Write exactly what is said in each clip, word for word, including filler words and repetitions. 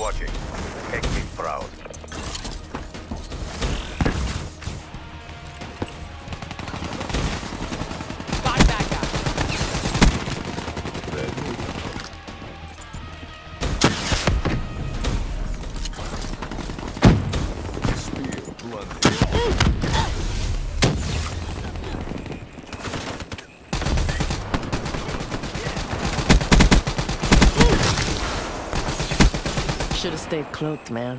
watching. Make me proud. Spot back up. Spear blunt. Should have stayed cloaked, man.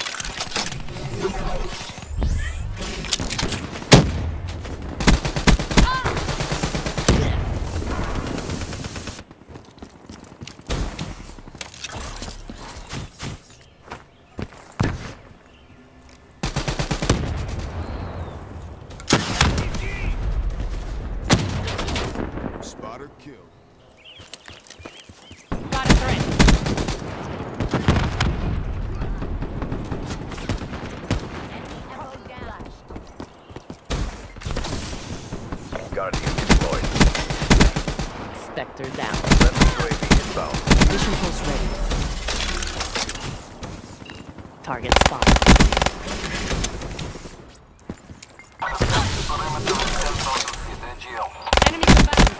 Spotter kill. Got a threat. Guardian deployed. Spectre down. Friendly U A V inbound. Mission post ready. Target spotted. Enemy combatant.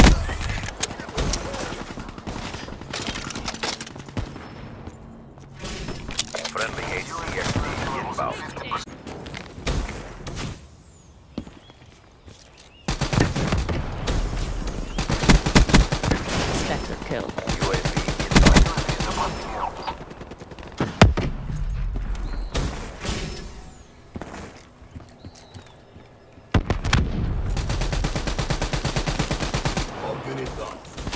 Friendly H C X D inbound. Spectre killed. U A V inbound. All unit done.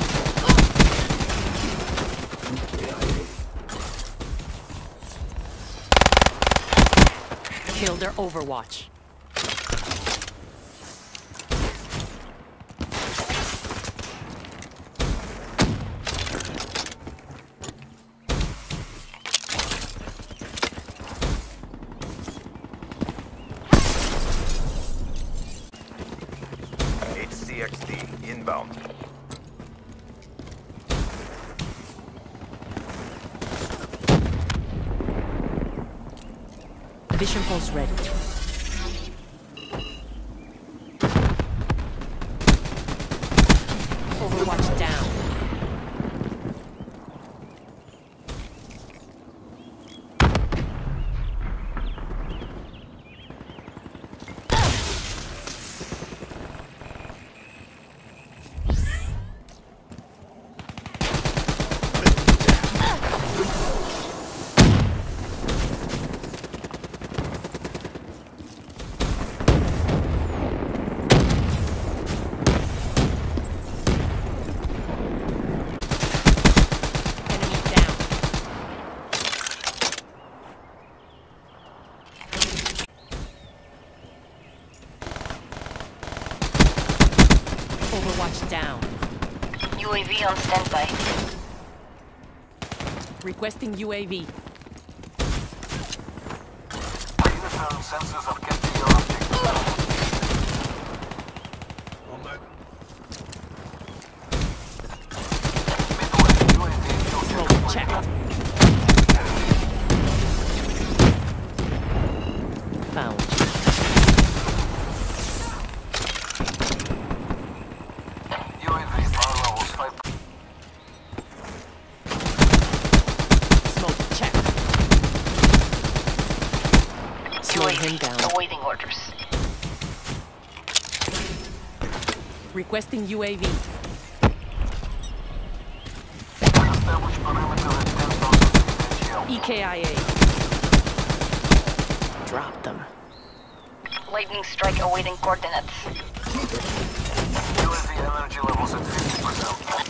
Killed their Overwatch. H C X D inbound. Vision post ready. Overwatch down. Enemy down. Overwatch down. U A V on standby. Requesting U A V. Sensors have kept your objective. On that. Midway, U A V to Smoke check. Found. U A V power levels five. Smoke check. Slow him down. Awaiting orders. Requesting U A V. Establish perimeter at ten thousand feet N G L. E K I A. Drop them. Lightning strike awaiting coordinates. U A V energy levels at fifty percent.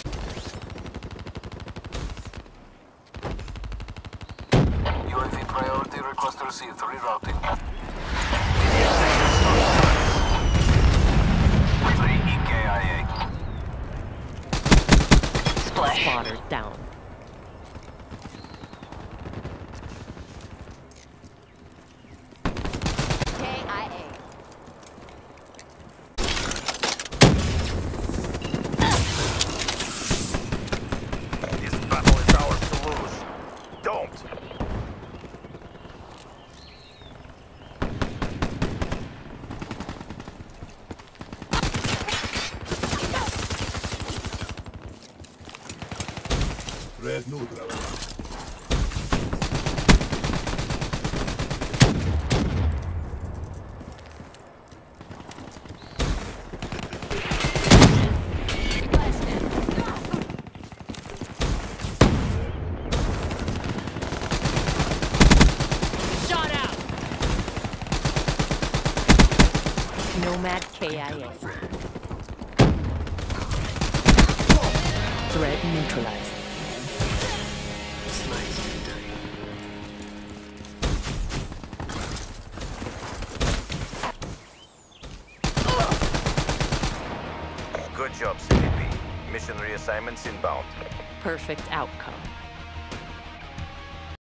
U A V priority request received. Rerouting. three E K I A. Splash. Spotter down. K I A. This battle is ours to lose. Don't! Threat neutral. Shot out! Nomad K I A. Threat neutralized. Good job, C V P. Mission reassignments inbound. Perfect outcome.